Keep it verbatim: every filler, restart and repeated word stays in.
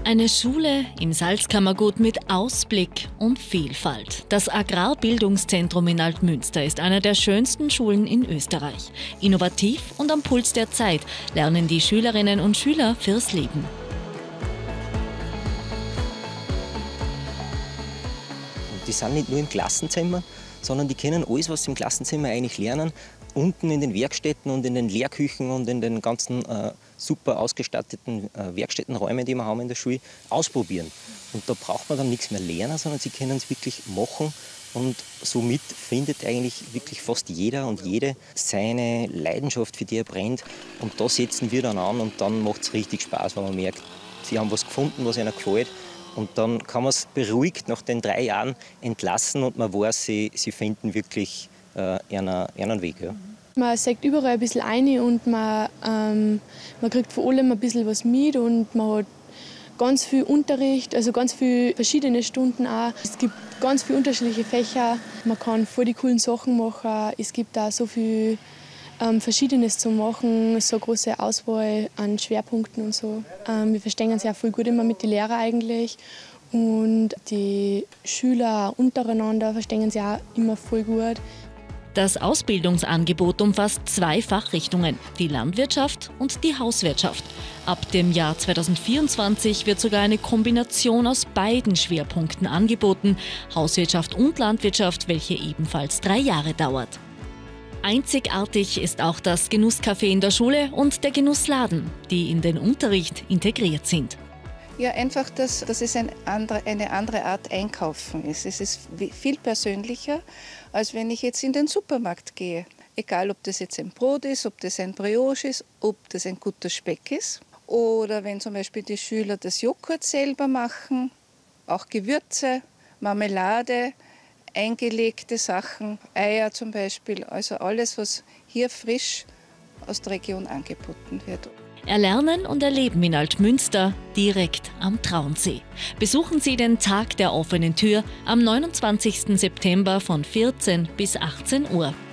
Eine Schule im Salzkammergut mit Ausblick und Vielfalt. Das Agrarbildungszentrum in Altmünster ist eine der schönsten Schulen in Österreich. Innovativ und am Puls der Zeit lernen die Schülerinnen und Schüler fürs Leben. Die sind nicht nur im Klassenzimmer, sondern die können alles, was sie im Klassenzimmer eigentlich lernen, unten in den Werkstätten und in den Lehrküchen und in den ganzen äh, super ausgestatteten äh, Werkstättenräumen, die wir haben in der Schule, ausprobieren. Und da braucht man dann nichts mehr lernen, sondern sie können es wirklich machen. Und somit findet eigentlich wirklich fast jeder und jede seine Leidenschaft, für die er brennt. Und da setzen wir dann an und dann macht es richtig Spaß, wenn man merkt, sie haben was gefunden, was ihnen gefällt. Und dann kann man es beruhigt nach den drei Jahren entlassen und man weiß, sie, sie finden wirklich äh, ihren, ihren Weg. Ja. Man sagt überall ein bisschen rein und man, ähm, man kriegt von allem ein bisschen was mit und man hat ganz viel Unterricht, also ganz viele verschiedene Stunden auch. Es gibt ganz viele unterschiedliche Fächer, man kann voll die coolen Sachen machen, es gibt auch so viel ähm, Verschiedenes zu machen, so eine große Auswahl an Schwerpunkten und so. Ähm, wir verstehen uns ja voll gut immer mit den Lehrern eigentlich und die Schüler untereinander verstehen sich auch immer voll gut. Das Ausbildungsangebot umfasst zwei Fachrichtungen, die Landwirtschaft und die Hauswirtschaft. Ab dem Jahr zweitausendvierundzwanzig wird sogar eine Kombination aus beiden Schwerpunkten angeboten, Hauswirtschaft und Landwirtschaft, welche ebenfalls drei Jahre dauert. Einzigartig ist auch das Genusscafé in der Schule und der Genussladen, die in den Unterricht integriert sind. Ja, einfach, dass, dass es ein andere, eine andere Art Einkaufen ist. Es ist viel persönlicher, als wenn ich jetzt in den Supermarkt gehe. Egal, ob das jetzt ein Brot ist, ob das ein Brioche ist, ob das ein guter Speck ist. Oder wenn zum Beispiel die Schüler das Joghurt selber machen, auch Gewürze, Marmelade, eingelegte Sachen, Eier zum Beispiel. Also alles, was hier frisch aus der Region angeboten wird. Erlernen und erleben in Altmünster, direkt am Traunsee. Besuchen Sie den Tag der offenen Tür am neunundzwanzigsten September von vierzehn bis achtzehn Uhr.